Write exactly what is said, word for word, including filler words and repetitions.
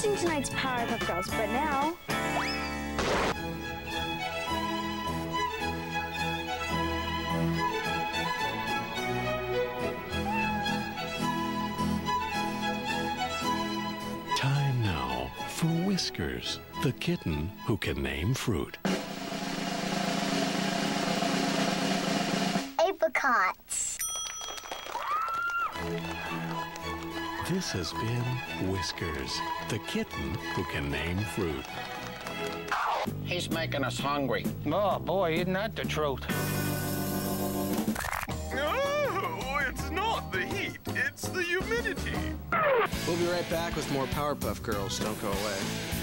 watching tonight's Powerpuff Girls, but now... Time now for Whiskers, the kitten who can name fruit. Apricots. This has been Whiskers, the kitten who can name fruit. He's making us hungry. Oh, boy, isn't that the truth? No, it's not the heat. It's the humidity. We'll be right back with more Powerpuff Girls. Don't go away.